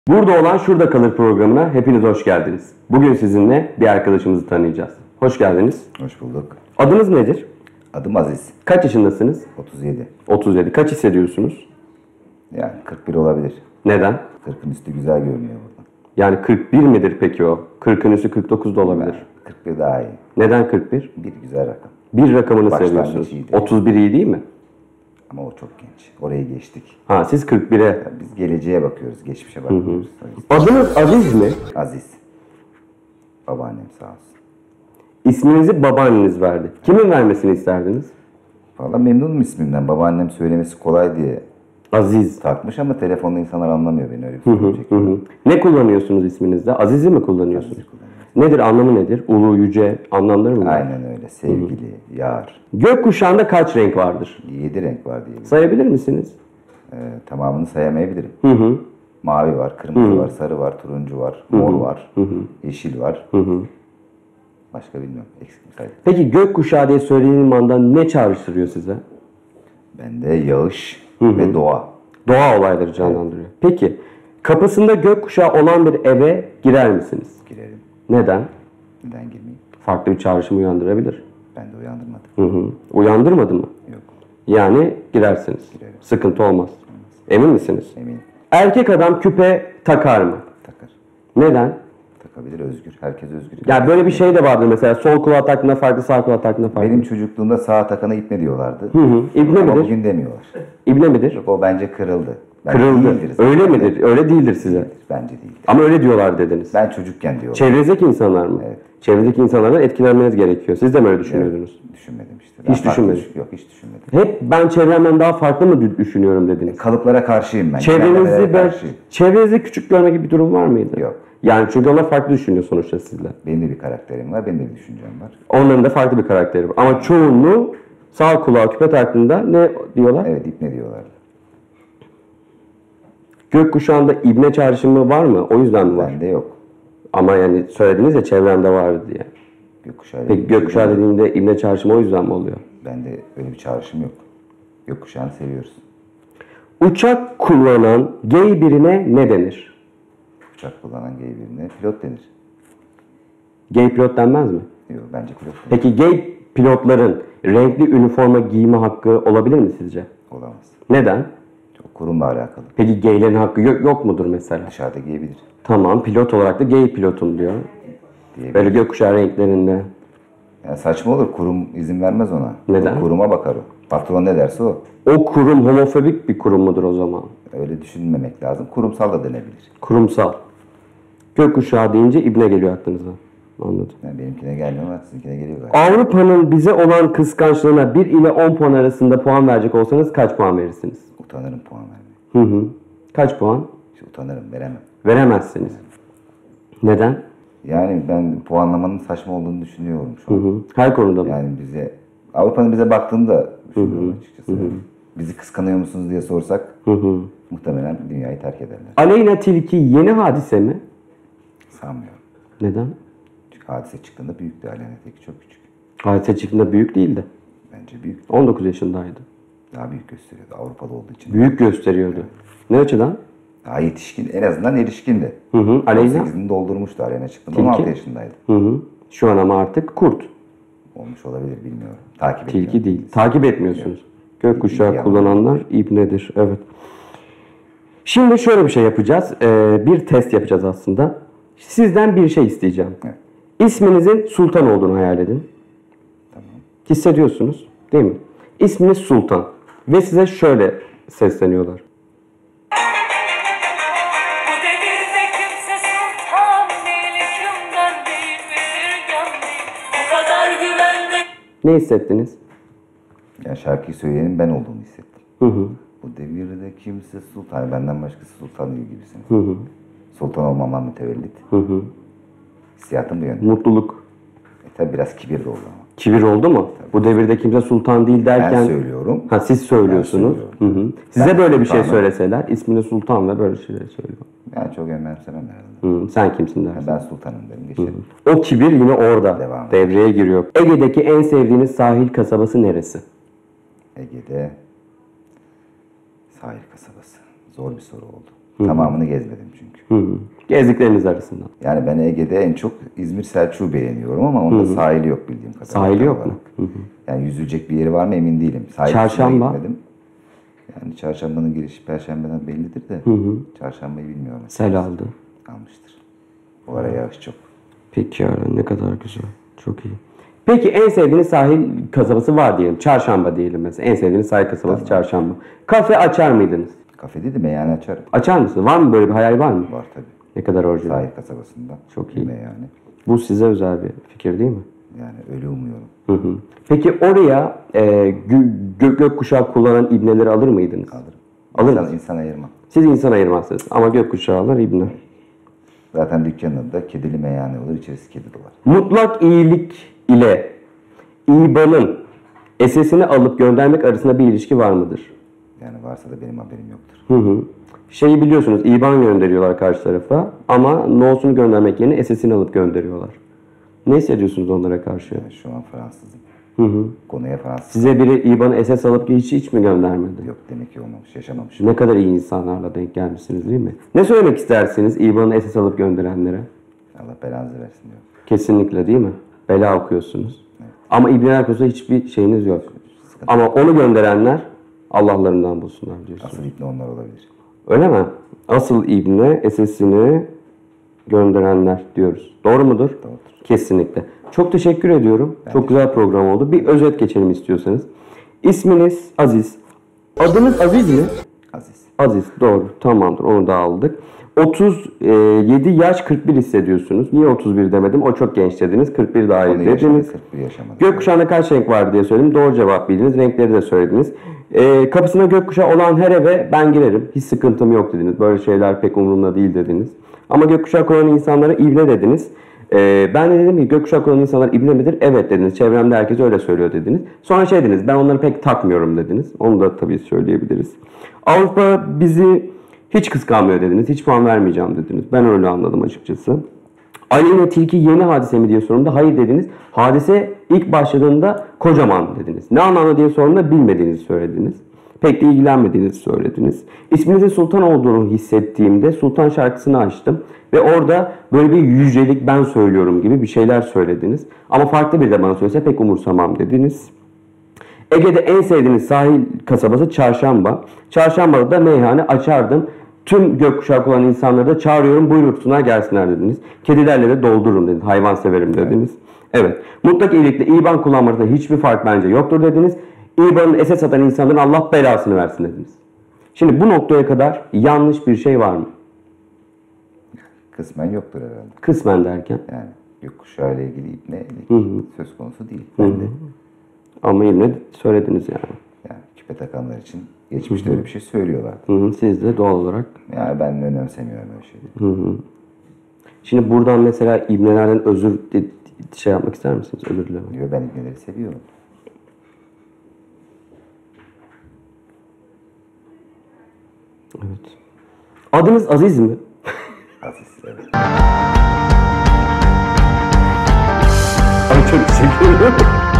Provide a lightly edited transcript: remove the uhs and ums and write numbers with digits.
Burada olan Şurada Kalır programına hepiniz hoş geldiniz. Bugün sizinle bir arkadaşımızı tanıyacağız. Hoş geldiniz. Hoş bulduk. Adınız nedir? Adım Aziz. Kaç yaşındasınız? 37. 37. Kaç hissediyorsunuz? Yani 41 olabilir. Neden? 40'ın üstü güzel görünüyor burada. Yani 41 midir peki o? 40'ın üstü 49 da olabilir. 41 daha iyi. Neden 41? Bir güzel rakam. Bir rakamını Başlangıç seviyorsunuz. iyiydi. 31 iyi değil mi? Ama o çok genç. Orayı geçtik. Ha, siz 41'e. Yani biz geleceğe bakıyoruz, geçmişe bakmıyoruz. Adınız Aziz mi? Aziz. Babaannem sağ olsun. İsminizi babaanneniz verdi. Kimin vermesini isterdiniz? Valla memnunum ismimden. Babaannem söylemesi kolay diye Aziz. takmış ama telefonda insanlar anlamıyor beni, öyle bir sorun çekiyor. Ne kullanıyorsunuz isminizde? Aziz'i mi kullanıyorsunuz? Nedir, anlamı nedir? Ulu, yüce anlamları mı var? Aynen öyle. Sevgili, yar. Gökkuşağında kaç renk vardır? 7 renk var diye. Sayabilir misiniz? Tamamını sayamayabilirim. Hı hı. Mavi var, kırmızı var, sarı var, turuncu var, mor var, yeşil var. Başka bilmiyorum. Eksik mi saydım? Peki gökkuşağı diye söylediğim anda ne çağrıştırıyor size? Bende yağış ve doğa. Doğa olayları canlandırıyor. Peki kapısında gökkuşağı olan bir eve girer misiniz? Girerim. Neden? Neden girmeyeyim? Farklı bir çağrışım uyandırabilir. Ben de uyandırmadım. Uyandırmadı mı? Yok. Yani girersiniz. Girerim. Sıkıntı olmaz. Emin misiniz? Eminim. Erkek adam küpe takar mı? Takar. Neden? Takabilir, özgür. Herkes özgür. Ya böyle bir şey de vardır mesela, sol kulağa taktığında farklı, sağ kulağa taktığında farklı. Benim çocukluğumda sağa takana ipne diyorlardı. İbne Ama midir? bugün demiyorlar. İbne midir? Yok, o bence kırıldı. Bence Kırıldı. değildir zaten. Öyle midir? Öyle değildir size. Bence değil. Ama öyle diyorlar dediniz. Ben çocukken diyorlar. Çevrenizdeki insanlar mı? Evet. Çevredeki insanlardan etkilenmeniz gerekiyor. Siz de mi öyle düşünüyordunuz? Düşünmedim işte. Hiç düşünmedin. Yok, hiç düşünmedim. Hep ben çevremden daha farklı mı düşünüyorum dediniz. Kalıplara karşıyım ben. Çevrenizi Genellemelere ben, karşıyım. çevrenizi küçük görme gibi bir durum var mıydı? Yok. Yani çünkü onlar farklı düşünüyor sonuçta sizle. Benim de bir karakterim var, benim de bir düşüncem var. Onların da farklı bir karakteri var. Ama çoğunluğu sağ kulağa küpe taktığında ne diyorlar? Evet, ipne diyorlardı. Gökkuşağında ibne çağrışımı var mı? O yüzden mi var? Bende yok. Ama yani söylediniz ya çevremde vardı diye. Gökkuşağı. Peki gökkuşağı dediğinde ibne çağrışımı o yüzden mi oluyor? Bende öyle bir çağrışım yok. Gökkuşağını seviyoruz. Uçak kullanan gay birine ne denir? Uçak kullanan gay birine pilot denir. Gay pilot denmez mi? Yok, bence pilot denir. Peki gay pilotların renkli üniforma giyme hakkı olabilir mi sizce? Olamaz. Neden? Çok kurumla alakalı. Peki gaylerin hakkı yok mudur mesela? Dışarıda giyebilir. Tamam, pilot olarak da gay pilotum diyor. Diyebilir. Böyle gökkuşağı renklerinde. Yani saçma olur. Kurum izin vermez ona. Neden? Kuruma bakar o. Patron ne derse o. O kurum homofobik bir kurum mudur o zaman? Öyle düşünmemek lazım. Kurumsal da denebilir. Kurumsal. Gökkuşağı deyince ibne geliyor aklınıza. Anladım. Yani benimkine gelmiyor ama sizinkine geliyor galiba. Avrupa'nın bize olan kıskançlığına 1 ile 10 puan arasında puan verecek olsanız kaç puan verirsiniz? Utanırım puan vermeye. Kaç puan? İşte utanırım, veremem. Veremezsiniz. Neden? Yani ben puanlamanın saçma olduğunu düşünüyorum şu an. Her konuda mı? Yani Avrupa'nın bize baktığını da düşünüyorum açıkçası. Bizi kıskanıyor musunuz diye sorsak muhtemelen dünyayı terk ederler. Aleyna Tilki yeni hadise mi? Sanmıyorum. Neden? Çünkü hadise çıktığında büyüktü. Aleyna Tilki çok küçük. Hadise çıktığında büyük değildi. Bence büyük. 19 yaşındaydı. Daha büyük gösteriyordu Avrupalı olduğu için. Büyük gösteriyordu. Ne açıdan? Daha yetişkin, en azından erişkindi. Aleyna? 18'ini doldurmuştu Aleyna çıktığında. Tilki? 16 yaşındaydı. Şu an ama artık kurt. Olmuş olabilir, bilmiyorum. Takip etmiyorum. Tilki değil. Takip etmiyorsunuz. Gökkuşağı İlgi kullananlar ibnedir. Evet. Şimdi şöyle bir şey yapacağız. Bir test yapacağız aslında. Sizden bir şey isteyeceğim. Evet. İsminizin Sultan olduğunu hayal edin. Tamam. Hissediyorsunuz değil mi? İsminiz Sultan. Ve size şöyle sesleniyorlar. Bu devirde kimse sultan değil, hükümdar değil, bezirgan değil. Bu kadar güvende. Ne hissettiniz? Yani şarkıyı söyleyenin ben olduğunu hissettim. Bu devirde kimse sultan, benden başkası sultan değil gibisiniz. Sultan olmamdan mütevellit. Hissiyatım bu yönde. Mutluluk. Tabi biraz kibir de oldu ama. Kibir oldu mu? Bu devirde kimse sultan değil derken... Ben söylüyorum. Ha, siz söylüyorsunuz. Ben söylüyorum. Size Ben böyle bir şey sultanım. söyleseler, ismini Sultan ve böyle şeyler söylüyor. Yani çok önemsemem herhalde. Sen kimsin dersin. Ben sultanım derim, geçelim. O kibir yine orada Devam. devreye giriyor. Ege'deki en sevdiğiniz sahil kasabası neresi? Ege'de sahil kasabası. Zor bir soru oldu. Tamamını gezmedim çünkü. Gezdikleriniz arasından. Yani ben Ege'de en çok İzmir Selçuk'u beğeniyorum ama onda sahili yok bildiğim kadarıyla. Sahili yok mu? Yani yüzülecek bir yeri var mı emin değilim. Sahil Çarşamba? kısmına gitmedim. Yani çarşambanın girişi perşembeden bellidir de çarşambayı bilmiyorum. Sel aldı. Almıştır. Bu ara yağış çok. Peki ya, ne kadar güzel. Çok iyi. Peki en sevdiğiniz sahil kasabası var diyelim. Çarşamba diyelim mesela. En sevdiğiniz sahil kasabası Çarşamba. Kafe açar mıydınız? Kafe değil de meyhane açarım. Açar mısınız? Var mı böyle bir hayal var mı? Var tabii. Ne kadar orijinal. Sahil kasabasında. Çok iyi. Meyhane. Bu size özel bir fikir değil mi? Yani öyle umuyorum. Peki oraya gökkuşağı kullanan ibneleri alır mıydınız? Alırım. Alır mısınız? İnsan ayırmam. Siz insan ayırmazsınız ama gökkuşağılar ibne. Zaten dükkanın adı da kedili meyhane olur. İçerisi kedi dolar. Mutlak iyilik ile İBAN'ın SS'ini alıp göndermek arasında bir ilişki var mıdır? Yani varsa da benim haberim yoktur. Şeyi biliyorsunuz, İBAN gönderiyorlar karşı tarafa ama NO'sunu göndermek yerine SS'ini alıp gönderiyorlar. Ne hissediyorsunuz onlara karşı? Yani şu an Fransızım. Konuya Fransız. Size biri İBAN'ı SS alıp hiç mi göndermedi? Yok demek ki olmamış. Yaşamamış. Ne kadar iyi insanlarla denk gelmişsiniz değil mi? Ne söylemek istersiniz İBAN'ı SS alıp gönderenlere? Allah belanızı versin diyor. Kesinlikle değil mi? Bela okuyorsunuz. Ama İbneler konusunda hiçbir şeyiniz yok. Ama onu gönderenler Allah'larından bulsunlar diyorsunuz. Asıl ipne onlar olabilir. Öyle mi? Asıl İbne SS'ini gönderenler diyoruz. Doğru mudur? Doğrudur. Kesinlikle. Çok teşekkür ediyorum. Çok güzel program oldu. Bir özet geçelim istiyorsanız. İsminiz Aziz. Adınız Aziz mi? Aziz. Aziz. Doğru. Tamamdır. Onu da aldık. 37 yaş 41 hissediyorsunuz. Niye 31 demedim? O çok genç dediniz. 41 daha iyi Onu yaşamadı. dediniz. 41 yaşamadı. Gökkuşağında kaç renk var diye söyledim. Doğru cevap bildiniz. Renkleri de söylediniz. Kapısına gökkuşağı olan her eve ben girerim. Hiç sıkıntım yok dediniz. Böyle şeyler pek umurumda değil dediniz. Ama gökkuşağı kullanan insanlara ibne dediniz. Ben de dedim ki gökkuşağı kullanan insanlar ibne midir? Evet dediniz. Çevremde herkes öyle söylüyor dediniz. Sonra şey dediniz. Ben onları pek takmıyorum dediniz. Onu da tabii söyleyebiliriz. Avrupa bizi hiç kıskanmıyor dediniz. Hiç puan vermeyeceğim dediniz. Ben öyle anladım açıkçası. Aleyna Tilki yeni hadise mi diye sorduğumda hayır dediniz. Hadise ilk başladığında kocaman dediniz. Ne anlamda diye sorduğumda bilmediğinizi söylediniz. Pek de ilgilenmediğinizi söylediniz. İsminizin Sultan olduğunu hissettiğimde Sultan şarkısını açtım. Ve orada böyle bir yücelik ben söylüyorum gibi bir şeyler söylediniz. Ama farklı bir de bana söylese pek umursamam dediniz. Ege'de en sevdiğiniz sahil kasabası Çarşamba. Çarşamba'da da meyhane açardım. Tüm gökkuşağı kullanan insanları da çağırıyorum buyursunlar gelsinler dediniz. Kedilerle de doldururum dediniz. Hayvan severim dediniz. Evet. Mutlak iyilikle İBAN kullanmakta hiçbir fark bence yoktur dediniz. İBAN'ın SS satan insanların Allah belasını versin dediniz. Şimdi bu noktaya kadar yanlış bir şey var mı? Kısmen yoktur herhalde. Kısmen derken. Yani gökkuşağı ile ilgili ipnelik söz konusu değil. Ben de Ama yine söylediniz yani. yani küpe takanlar için geçmişte öyle bir şey söylüyorlar. Siz de doğal olarak. Yani ben önemsemiyorum öyle şeyleri. Şimdi buradan mesela ibnelerden özür şey yapmak ister misiniz? Özür dilemek. Diyor ben ibneleri seviyorum. Evet. Adınız Aziz mi? Aziz evet. Çok teşekkür ederim.